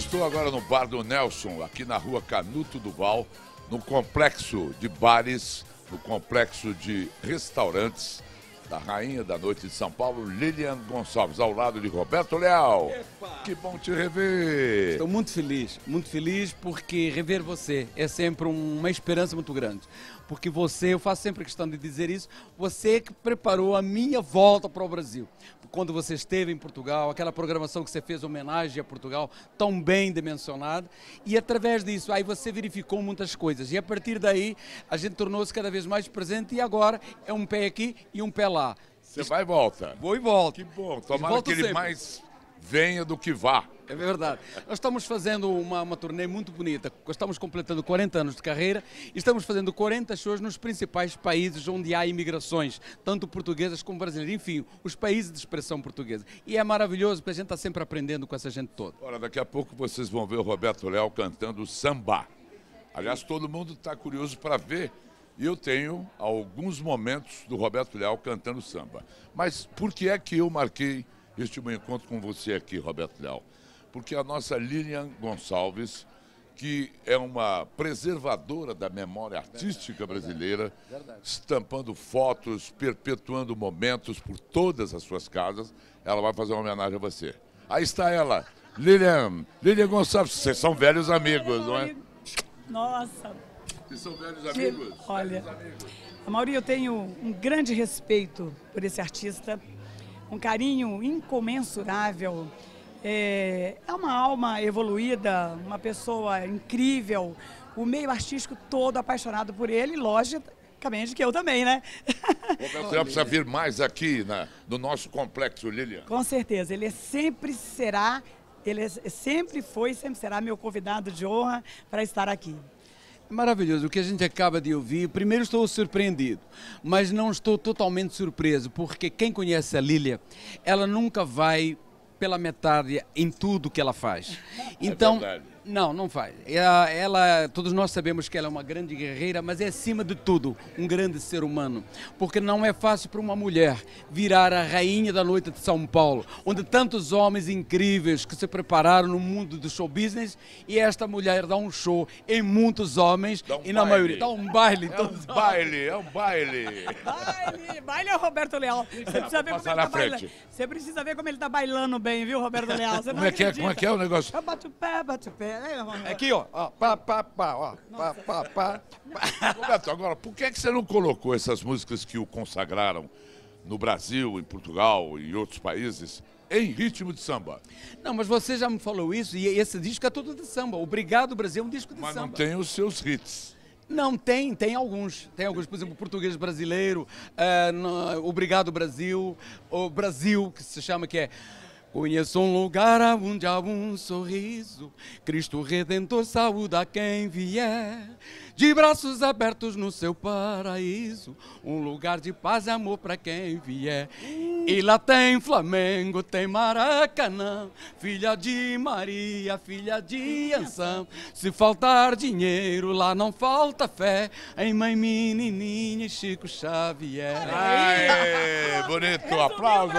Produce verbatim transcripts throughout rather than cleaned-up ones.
estou agora no Bar do Nelson, aqui na rua Canuto Duval, no complexo de bares, no complexo de restaurantes da Rainha da Noite de São Paulo, Lilian Gonçalves, ao lado de Roberto Leal. Epa. Que bom te rever. Estou muito feliz, muito feliz porque rever você é sempre uma esperança muito grande. Porque você, eu faço sempre questão de dizer isso, você que preparou a minha volta para o Brasil. Quando você esteve em Portugal, aquela programação que você fez, homenagem a Portugal, tão bem dimensionada, e através disso, aí você verificou muitas coisas. E a partir daí, a gente tornou-se cada vez mais presente e agora é um pé aqui e um pé lá. Você vai e volta. Vou e volto. Que bom, tomara que ele sempre. mais venha do que vá. É verdade. Nós estamos fazendo uma, uma turnê muito bonita. Estamos completando quarenta anos de carreira e estamos fazendo quarenta shows nos principais países onde há imigrações, tanto portuguesas como brasileiras. Enfim, os países de expressão portuguesa. E é maravilhoso porque a gente está sempre aprendendo com essa gente toda. Ora, daqui a pouco vocês vão ver o Roberto Leal cantando samba. Aliás, todo mundo está curioso para ver. E eu tenho alguns momentos do Roberto Leal cantando samba. Mas por que é que eu marquei este meu encontro com você aqui, Roberto Leal? Porque a nossa Lilian Gonçalves, que é uma preservadora da memória artística brasileira, estampando fotos, perpetuando momentos por todas as suas casas, ela vai fazer uma homenagem a você. Aí está ela, Lilian, Lilian Gonçalves. Vocês são velhos amigos, não é? Nossa. Vocês são velhos amigos? Olha, velhos amigos. Amaury, eu tenho um grande respeito por esse artista, um carinho incomensurável. É, é uma alma evoluída, uma pessoa incrível, o meio artístico todo apaixonado por ele, logicamente que eu também, né? Roberto Leal precisa vir mais aqui na, no nosso complexo, Lilian. Com certeza, ele sempre será, ele sempre foi e sempre será meu convidado de honra para estar aqui. Maravilhoso, o que a gente acaba de ouvir, primeiro estou surpreendido, mas não estou totalmente surpreso, porque quem conhece a Lilian, ela nunca vai pela metade em tudo que ela faz. Então, é não, não faz. Ela, ela, todos nós sabemos que ela é uma grande guerreira, mas é acima de tudo um grande ser humano, porque não é fácil para uma mulher virar a rainha da noite de São Paulo, onde tantos homens incríveis que se prepararam no mundo do show business, e esta mulher dá um show em muitos homens um e na baile. maioria dá um baile. É um baile, é um baile. Baile, baile é o Roberto Leal. Você precisa ver como ele tá bailando. Você precisa ver como ele tá bailando bem, viu, Roberto Leal? Você como, é que é, como é que é o negócio? Bate o pé, bate o pé. Aqui, ó, ó, pá, pá, pá, ó, pá, pá, pá. Roberto, agora, por que é que você não colocou essas músicas que o consagraram no Brasil, em Portugal e em outros países, em ritmo de samba? Não, mas você já me falou isso, e esse disco é todo de samba. Obrigado, Brasil, é um disco de mas samba. Mas não tem os seus hits. Não, tem, tem alguns. Tem alguns, por exemplo, Português Brasileiro, uh, no, Obrigado, Brasil, o Brasil, que se chama, que é... Conheço um lugar onde há um sorriso, Cristo Redentor saúda quem vier, de braços abertos no seu paraíso, um lugar de paz e amor para quem vier. E lá tem Flamengo, tem Maracanã, filha de Maria, filha de Anção. Se faltar dinheiro, lá não falta fé, em Mãe Menininha e Chico Xavier. Aê, bonito, aplauso!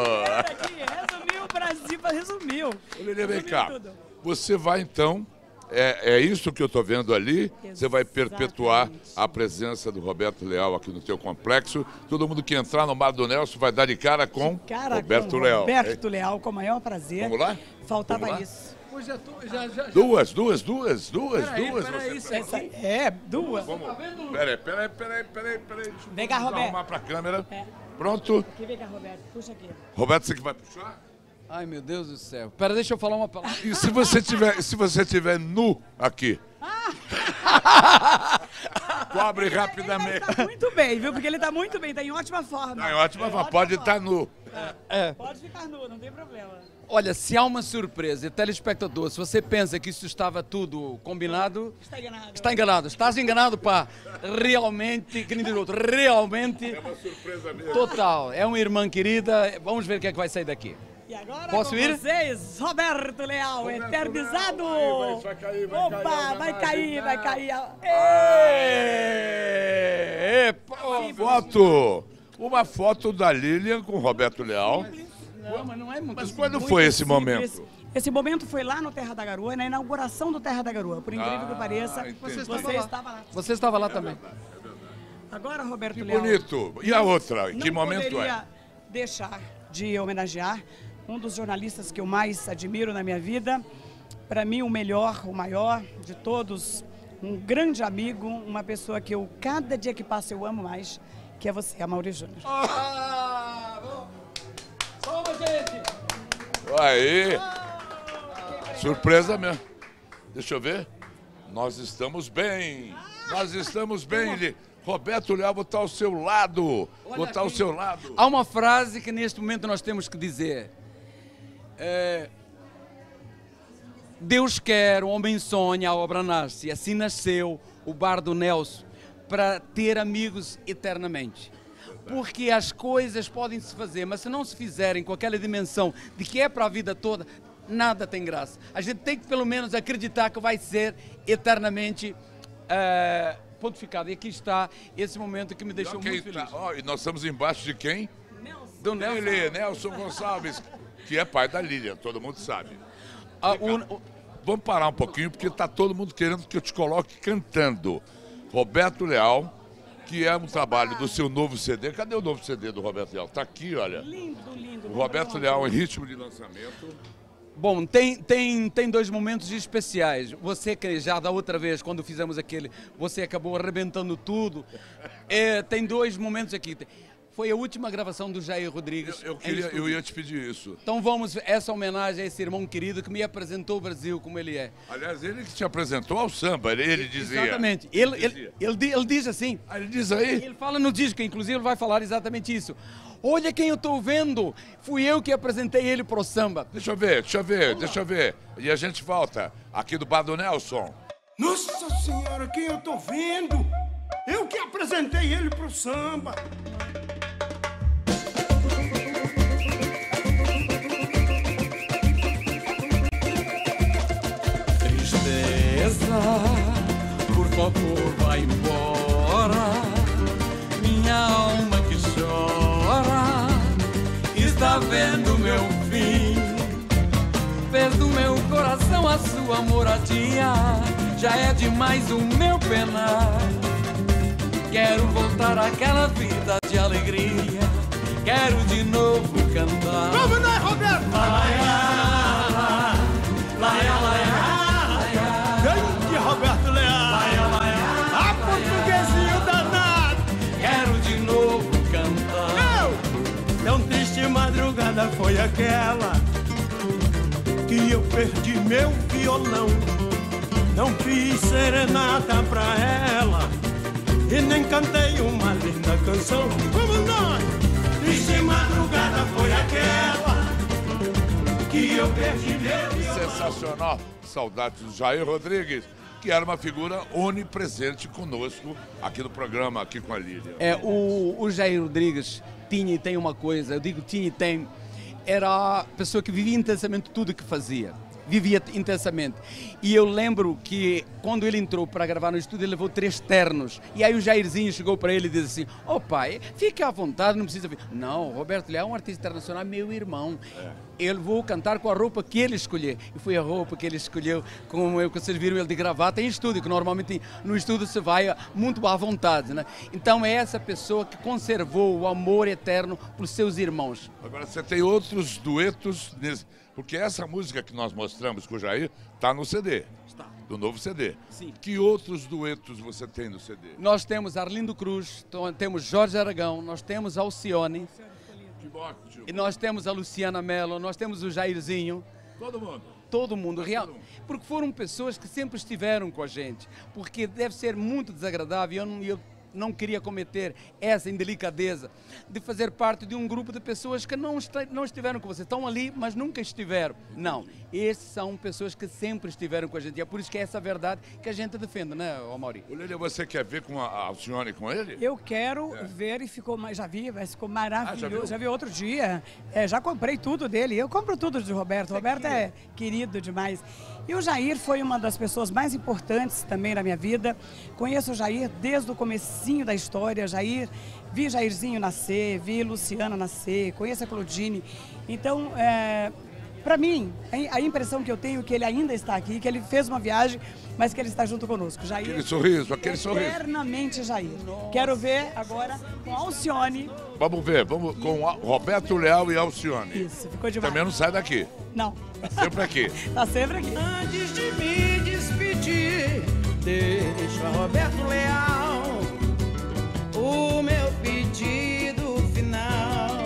Brasil resumiu. Lilian, vem cá. Você vai então, é, é isso que eu estou vendo ali, exatamente. Você vai perpetuar a presença do Roberto Leal aqui no teu complexo. Todo mundo que entrar no Bar do Nelson vai dar de cara com de cara Roberto com Leal. Roberto Leal, com o maior prazer. Vamos lá? Faltava Vamos lá? isso. Já tô, já, já, já. Duas, duas, duas, duas, pera duas. Aí, pera aí, você... isso aqui? É, duas. Vamos. Peraí, peraí, peraí, peraí, peraí. Vem cá, Roberto. Arrumar pra câmera. É. Pronto? Aqui, vem cá, Roberto. Puxa aqui. Roberto, você que vai puxar? Ai, meu Deus do céu. Pera, deixa eu falar uma palavra. E se você tiver, se você tiver nu aqui? Cobre rapidamente. Ele tá muito bem, viu? Porque ele tá muito bem, tá em ótima forma. Tá em ótima forma, pode estar nu. É. Pode ficar nu, não tem problema. Olha, se há uma surpresa, telespectador, se você pensa que isso estava tudo combinado... Está enganado. Está enganado. Estás enganado, pá. Realmente, que nem diz outro, realmente... É uma surpresa mesmo. Total. É uma irmã querida. Vamos ver o que é que vai sair daqui. E agora Posso com ir? vocês, Roberto Leal, Roberto eternizado. Leal. Vai, vai cair, vai Opa, cair, vai cair, vai cair. Ê, uma foto. Uma foto da Lilian com o Roberto Leal. Não, mas não é muito Mas quando muito foi esse simples. momento? Esse momento foi lá no Terra da Garoa, na inauguração do Terra da Garoa. Por incrível Ah, que pareça, entendi. você Você estava, estava lá. lá. Você estava lá também. Agora, Roberto Que Leal, bonito. E a outra? Em que não momento poderia é? deixar de homenagear um dos jornalistas que eu mais admiro na minha vida. Para mim, o melhor, o maior de todos, um grande amigo, uma pessoa que eu, cada dia que passa, eu amo mais, que é você, Amaury Júnior. Ah, Toma, gente! Aí. Surpresa mesmo. Deixa eu ver. Nós estamos bem. Nós estamos bem. Ele- Roberto Leal, vou estar ao seu lado. Vou estar ao aqui. seu lado. Há uma frase que neste momento nós temos que dizer. É, Deus quer, o homem sonha, a obra nasce. Assim nasceu o Bardo Nelson, para ter amigos eternamente. Porque as coisas podem se fazer, mas se não se fizerem com aquela dimensão de que é para a vida toda, nada tem graça. A gente tem que pelo menos acreditar que vai ser eternamente é, pontificado. E aqui está esse momento que me deixou Ok, muito feliz. tá. Ó, e nós estamos embaixo de quem? Do Nelson. Ele, Nelson Gonçalves, que é pai da Lilian, todo mundo sabe. Ah, o- o- Vamos parar um pouquinho, porque está todo mundo querendo que eu te coloque cantando. Roberto Leal, que é um trabalho do seu novo C D. Cadê o novo C D do Roberto Leal? Está aqui, olha. Lindo, lindo. O Roberto Leal em ritmo de lançamento. Bom, tem, tem, tem dois momentos especiais. Você que já da outra vez, quando fizemos aquele, você acabou arrebentando tudo. É, tem dois momentos aqui. Foi a última gravação do Jair Rodrigues. Eu, eu em queria, estúdio. eu ia te pedir isso. Então vamos, essa homenagem a esse irmão querido que me apresentou o Brasil como ele é. Aliás, ele que te apresentou ao samba, ele, ele dizia. Exatamente. Ele, Dizia. ele, ele, di- ele diz assim, Ah, ele diz aí. ele fala no disco, inclusive ele vai falar exatamente isso. Olha quem eu estou vendo, fui eu que apresentei ele pro samba. Deixa eu ver, deixa eu ver, deixa eu ver. E a gente volta aqui do Bar do Nelson. Nossa Senhora, quem eu tô vendo? Eu que apresentei ele pro samba. Tristeza, por favor, vai embora. Minha alma que chora está vendo meu fim. Fez do meu coração a sua moradia. Já é demais o meu penar. Quero voltar àquela vida de alegria. Quero de novo cantar. Vamos lá, Roberto! Grande Roberto Leal! A portuguesinho danado! Quero de novo cantar. Eu! Tão triste madrugada foi aquela que eu perdi meu violão. Não fiz serenata pra ela e nem cantei uma linda canção. Vamos nós! Triste madrugada foi aquela que eu perdi meu violão. Sensacional. Saudades do Jair Rodrigues, que era uma figura onipresente conosco aqui no programa, aqui com a Lilian. É, o, o Jair Rodrigues tinha e tem uma coisa, eu digo tinha e tem, era a pessoa que vivia intensamente tudo o que fazia. Vivia intensamente. E eu lembro que quando ele entrou para gravar no estúdio, ele levou três ternos. E aí o Jairzinho chegou para ele e disse assim: "Ô pai, fique à vontade, não precisa vir." Não, o Roberto Leal é um artista internacional, meu irmão. Eu vou cantar com a roupa que ele escolher. E foi a roupa que ele escolheu, como eu, que vocês viram ele de gravata em estúdio, que normalmente no estúdio se vai muito à vontade, né? Então é essa pessoa que conservou o amor eterno pelos seus irmãos. Agora, você tem outros duetos, nesse, porque essa música que nós mostramos com o Jair está no C D, Está. do novo C D. Sim. Que outros duetos você tem no C D? Nós temos Arlindo Cruz, to- temos Jorge Aragão, nós temos Alcione, Timóteo, e nós temos a Luciana Mello, nós temos o Jairzinho, todo mundo. todo mundo, real, porque foram pessoas que sempre estiveram com a gente, porque deve ser muito desagradável, eu não, eu não queria cometer essa indelicadeza de fazer parte de um grupo de pessoas que não, esta- não estiveram com você, estão ali, mas nunca estiveram. Não, esses são pessoas que sempre estiveram com a gente, e é por isso que é essa verdade que a gente defende, né, Amaury? O Lilian, você quer ver com a a Alcione com ele? Eu quero ver e ficou, ma- já vi, mas ficou maravilhoso. Ah, já viu? já vi outro dia. É, já comprei tudo dele. Eu compro tudo de Roberto. O Roberto é querido demais. E o Jair foi uma das pessoas mais importantes também na minha vida. Conheço o Jair desde o comecinho da história. Jair, vi Jairzinho nascer, vi Luciana nascer, conheço a Claudine. Então, é, para mim, a impressão que eu tenho é que ele ainda está aqui, que ele fez uma viagem, mas que ele está junto conosco. Jair, aquele sorriso, aquele sorriso. Eternamente Jair. Quero ver agora com Alcione. Vamos ver, vamos com Roberto Leal e Alcione. Isso, ficou demais. Também não sai daqui. Não. Tá sempre aqui. Tá sempre aqui. Antes de me despedir, deixa Roberto Leal o meu pedido final.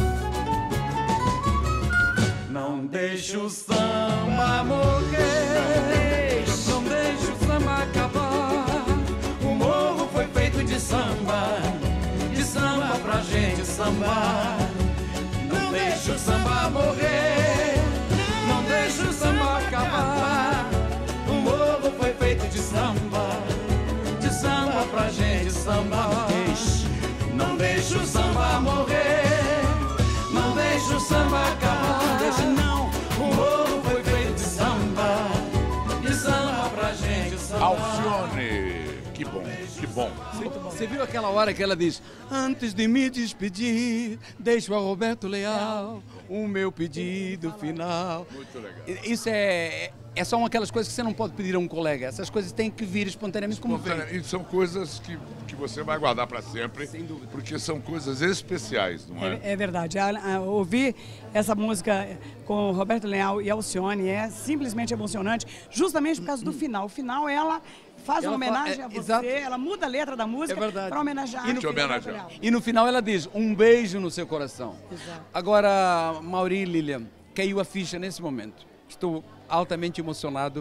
Não deixa o samba morrer, não deixa o samba acabar. O morro foi feito de samba, de samba pra gente sambar. Não deixa o samba morrer, não deixa o samba acabar. O morro foi feito de samba, de samba pra gente sambar. Não deixa o samba morrer, não deixa o samba acabar. Deixa não, o morro foi feito de samba, de samba pra gente sambar. Alcione, que bom, que bom. Você viu aquela hora que ela diz: antes de me despedir, deixo a Roberto Leal o meu pedido final. Muito legal. Isso é, é só uma aquelas coisas que você não pode pedir a um colega. Essas coisas têm que vir espontaneamente como vem. E são coisas que, que você vai guardar para sempre. Sem dúvida. Porque são coisas especiais, não é? É, é verdade. A, a, ouvir essa música com Roberto Leal e Alcione é simplesmente emocionante, justamente por causa do final. O final, ela faz Ela uma homenagem fa- é, a você, exato. ela muda a letra da música É verdade. para homenagear. E no Te homenagear. E no final ela diz: um beijo no seu coração. Exato. Agora, Mauri e Lilian, caiu a ficha nesse momento. Estou altamente emocionado.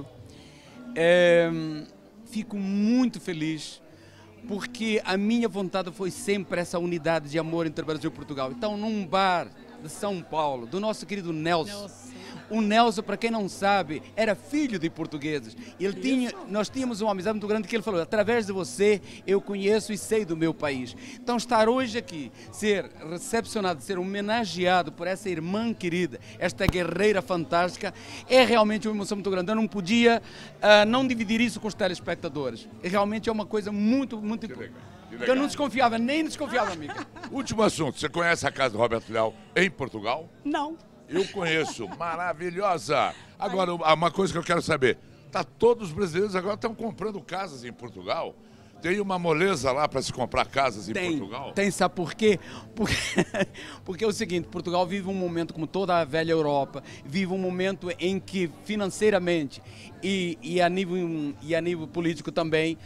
É, fico muito feliz, porque a minha vontade foi sempre essa unidade de amor entre Brasil e Portugal. Então, num bar de São Paulo, do nosso querido Nelson. Nelson. O Nelson, para quem não sabe, era filho de portugueses. Ele tinha, nós tínhamos uma amizade muito grande que ele falou: através de você eu conheço e sei do meu país. Então estar hoje aqui, ser recepcionado, ser homenageado por essa irmã querida, esta guerreira fantástica, é realmente uma emoção muito grande. Eu não podia uh, não dividir isso com os telespectadores. Realmente é uma coisa muito, muito importante. Eu não desconfiava, nem desconfiava, amiga. Último assunto, você conhece a casa do Roberto Leal em Portugal? Não. Eu conheço, maravilhosa. Agora, uma coisa que eu quero saber, tá, todos os brasileiros agora estão comprando casas em Portugal? Tem uma moleza lá para se comprar casas em Tem, Portugal? tem, sabe por quê? Porque, porque é o seguinte, Portugal vive um momento, como toda a velha Europa, vive um momento em que financeiramente e, e, a, nível, e a nível político também,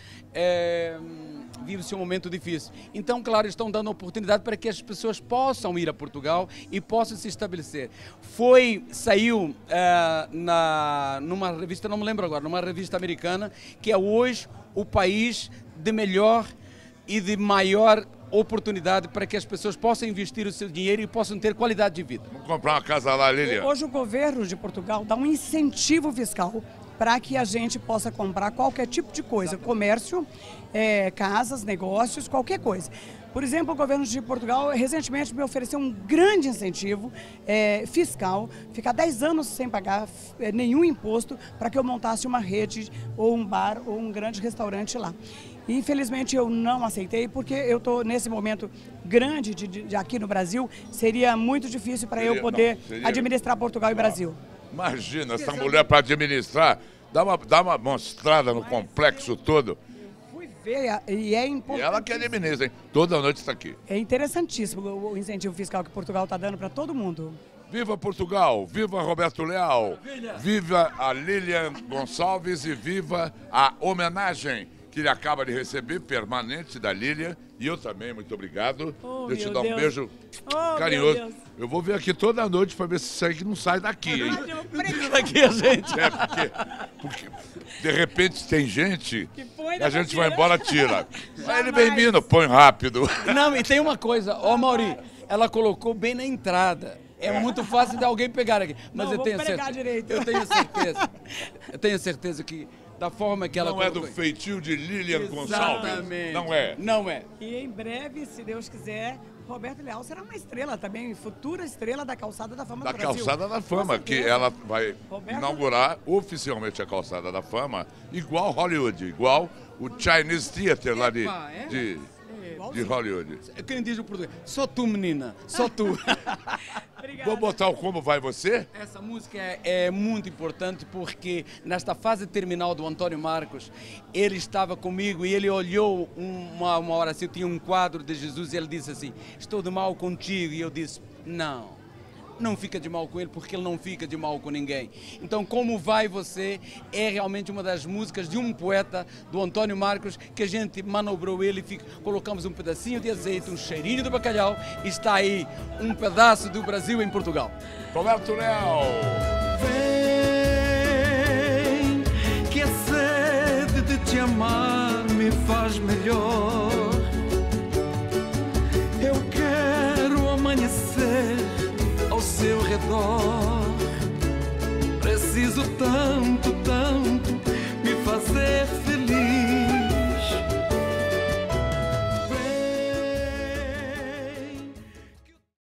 é, vive-se um momento difícil. Então, claro, estão dando oportunidade para que as pessoas possam ir a Portugal e possam se estabelecer. Foi, saiu é, na, numa revista, não me lembro agora, numa revista americana, que é hoje o país de melhor e de maior oportunidade para que as pessoas possam investir o seu dinheiro e possam ter qualidade de vida. Vamos comprar uma casa lá, Lilian? Hoje o governo de Portugal dá um incentivo fiscal para que a gente possa comprar qualquer tipo de coisa, comércio, é, casas, negócios, qualquer coisa. Por exemplo, o governo de Portugal recentemente me ofereceu um grande incentivo é, fiscal, ficar dez anos sem pagar é, nenhum imposto para que eu montasse uma rede ou um bar ou um grande restaurante lá. E, infelizmente eu não aceitei, porque eu estou nesse momento grande de, de, de aqui no Brasil, seria muito difícil para eu poder não, seria... administrar Portugal e Brasil. Imagina, essa mulher para administrar, dá uma, dá uma mostrada no complexo todo. Fui ver e é E importante. ela que administra, hein? Toda noite está aqui. É interessantíssimo o incentivo fiscal que Portugal está dando para todo mundo. Viva Portugal, viva Roberto Leal, viva a Lilian Gonçalves e viva a homenagem que ele acaba de receber, permanente, da Lilian. E eu também, muito obrigado. Oh, Deixa eu te meu dar um Deus. beijo Oh, carinhoso. meu Deus. Eu vou vir aqui toda noite para ver se isso aí não sai daqui, hein? Aqui a gente. É, porque, porque de repente tem gente Que foi, e a né, gente tira? vai embora, tira. Aí ele Jamais. bem-vindo, põe rápido. Não, e tem uma coisa, ó Mauri, ela colocou bem na entrada. É muito fácil de alguém pegar aqui. Mas Não, eu vou tenho pregar certeza. direito. Eu tenho certeza. Eu tenho certeza que da forma que ela Não é do colocou- feitio de Lilian Gonçalves. Exatamente. Não é. Não é. E em breve, se Deus quiser, Roberto Leal será uma estrela também, futura estrela da Calçada da Fama Da do Brasil. Calçada da Fama, Com que certeza. ela vai Roberto- inaugurar oficialmente a Calçada da Fama, igual Hollywood, igual o Chinese Theater lá de... Epa, é? de de Hollywood. Quem diz o português? Só tu, menina. Só tu. Obrigada. Vou botar o Como Vai Você? Essa música é, é muito importante porque nesta fase terminal do Antônio Marcos, ele estava comigo e ele olhou uma, uma hora assim, eu tinha um quadro de Jesus e ele disse assim, estou de mal contigo. E eu disse, não. Não fica de mal com ele, porque ele não fica de mal com ninguém. Então, Como Vai Você é realmente uma das músicas de um poeta, do Antônio Marcos, que a gente manobrou ele e fica, colocamos um pedacinho de azeite, um cheirinho de bacalhau e está aí um pedaço do Brasil em Portugal. Roberto Leal. Vem, que a sede de te amar me faz melhor. Eu quero amanhecer ao seu redor. Preciso tanto, tanto me fazer feliz.